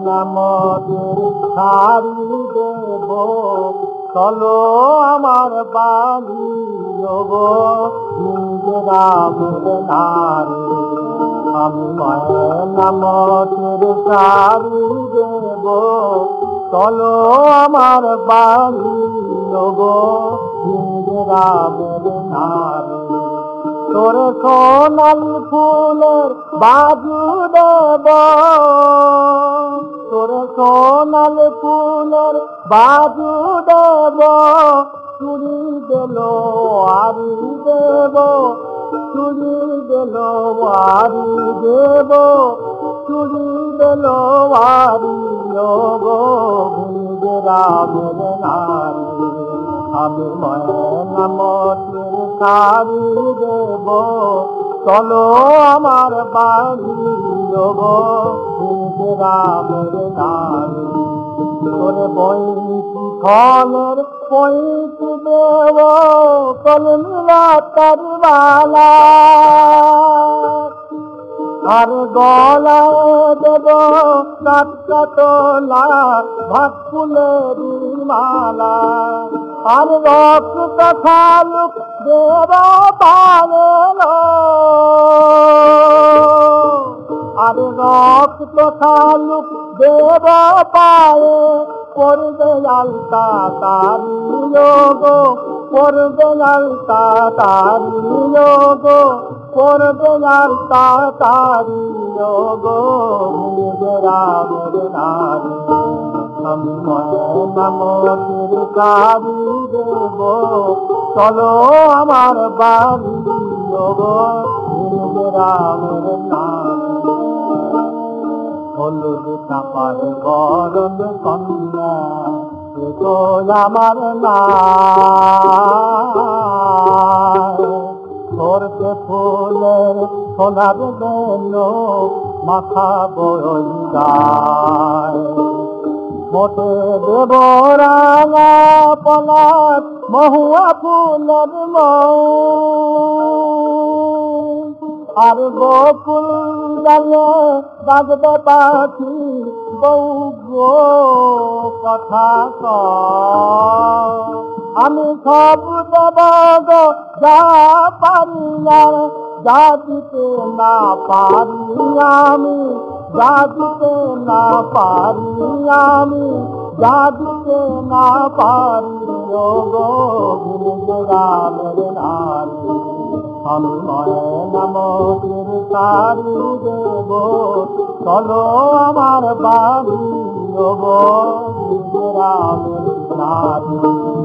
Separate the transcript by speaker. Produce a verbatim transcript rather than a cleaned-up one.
Speaker 1: নামদের সারি দেব চলো আমার বাড়ি গো রামের নারী আমি নামদের সারি দেব চলো আমার বাড়ি গো রামের নারী তোরে সোনাল ফুলের বাজু দেব তোরে সোনাল ফুলের বাজু দেব চুরি দিল আরি দেব চুরি দিল আরি দেব চুরি দিল আরি গো রামের নারী আমি নামতের সারি দেব চলো আমার বাড়ি গো রামের নারী তোরে বইটি ফলের পইটি দেব কল মিলা তার বালা আর গলায় দেব কাটকাটলা ভাত ফুলের মালা আর রক্ত খালুক দেব পায়েল আর রক্ত খালুক দেব পায়ে পড়বে আলতা তারি গো পড়বে আলতা তারি গো পড়বে আলতা তারি গো রামের নারী আমি নামতের সারি দেব চলো আমার বাড়ি গো রামের নারী হলুদ চাপার গরম কন্যা তো আমার নারতে ফুলের সোনার বেল মাথা বই গায় মোটে দেব রাঙা পলাশ মহুয়া ফুলের মৌ আর গোকুল ডালে বাজবে পাখি বউ গো কথা ক আমি সব দেব গো যা পারি আর যা দিতে না পারি আমি যা দিতে না পারি আমি যা দিতে না পারি গো রামের নারী আমি নামতের সারি দেব চলো আমার বাড়ি গো রামের নারী।